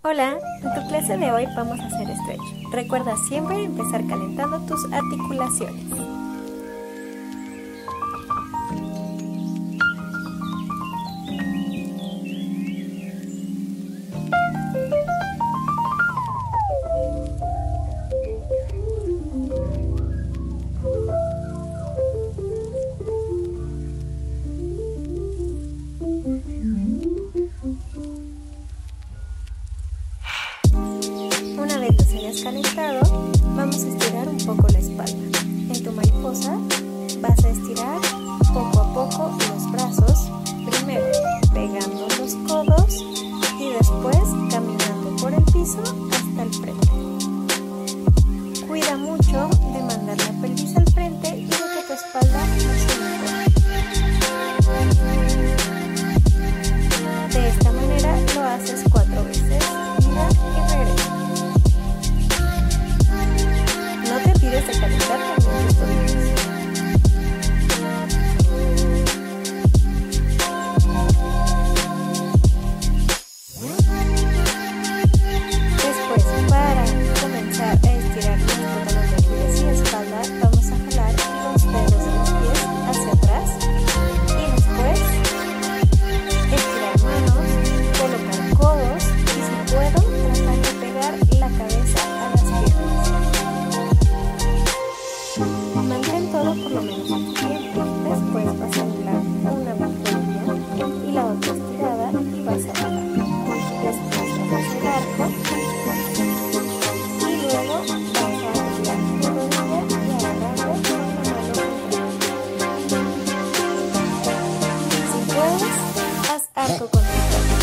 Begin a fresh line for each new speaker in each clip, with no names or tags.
Hola, en tu clase de hoy vamos a hacer stretch. Recuerda siempre empezar calentando tus articulaciones. Una vez los hayas calentado, vamos a estirar un poco la espalda. En tu mariposa vas a estirar poco a poco los brazos, primero pegando los codos y después caminando por el piso hasta el frente. Cuida mucho de mandar la pelvis al frente y de que tu espalda no se encoge. De esta manera lo haces 4 veces, ida y regresa. No te olvides de calentar también tus tobillos. Después, para comenzar a estirar nuestro talón de Aquiles y espalda, vamos a jalar los dedos de los pies hacia atrás y después estirar manos, colocar codos y, si puedo, tratar de pegar la cabeza a las piernas. Mantén todo por lo menos un tiempo. Después vas a doblar una pantorrilla y la otra estirada y vas a jalar. Después vas a hacer arco y luego vas a doblar tu rodilla y agarrarlo con una mano. Si puedes, haz arco con tu pierna.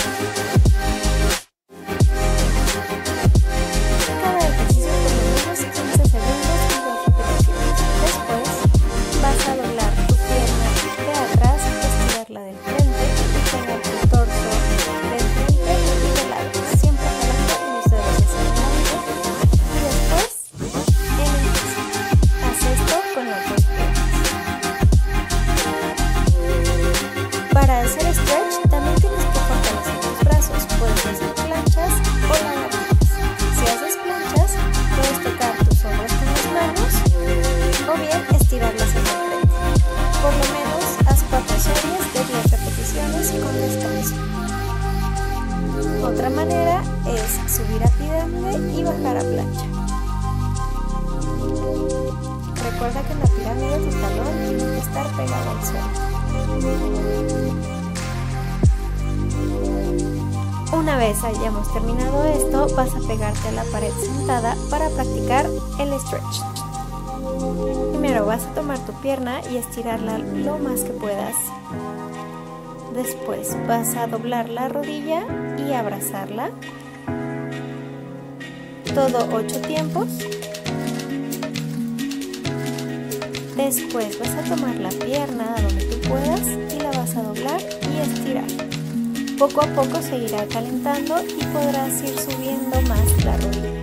Cada ejercicio por lo menos 15 segundos y 2 repeticiones. Después vas a doblar tu pierna de atrás, estirarla del frente y pegar tu torso del frente y de lado, siempre jalando los dedos hacia adelante y después en el piso. Haz esto con las dos piernas. Para hacer stretch también tienes que fortalecer tus brazos. Puedes hacer planchas o lagartijas. Si haces planchas, puedes tocar tus hombros con las manos o bien estirarlas hacia el frente. Por lo menos haz 4 series de 10 repeticiones con descanso. Otra manera es subir a pirámide y bajar a plancha. Recuerda que en la pirámide tu talón tiene que estar pegado al suelo. Una vez hayamos terminado esto, vas a pegarte a la pared sentada para practicar el stretch. Primero vas a tomar tu pierna y estirarla lo más que puedas. Después vas a doblar la rodilla y abrazarla. Todo 8 tiempos. Después vas a tomar la pierna a donde tú puedas y la vas a doblar y estirar. Poco a poco se irá calentando y podrás ir subiendo más la rodilla.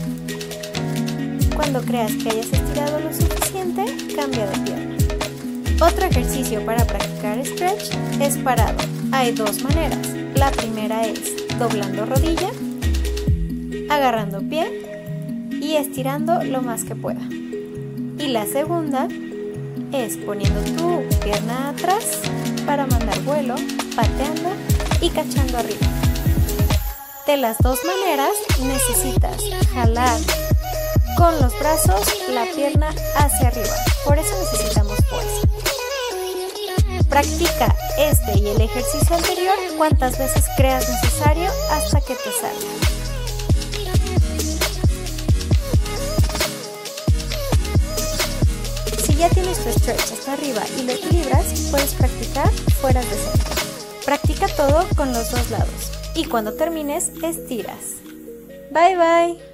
Cuando creas que hayas estirado lo suficiente, cambia de pierna. Otro ejercicio para practicar stretch es parado. Hay 2 maneras. La primera es doblando rodilla, agarrando pie y estirando lo más que pueda. Y la segunda es poniendo tu pierna atrás para mandar vuelo, pateando y cachando arriba. De las 2 maneras necesitas jalar con los brazos la pierna hacia arriba. Por eso necesitamos fuerza. Practica este y el ejercicio anterior cuantas veces creas necesario hasta que te salga. Si ya tienes tu stretch hasta arriba y lo equilibras, puedes practicar fuera de centro. Practica todo con los 2 lados y cuando termines, estiras. Bye bye.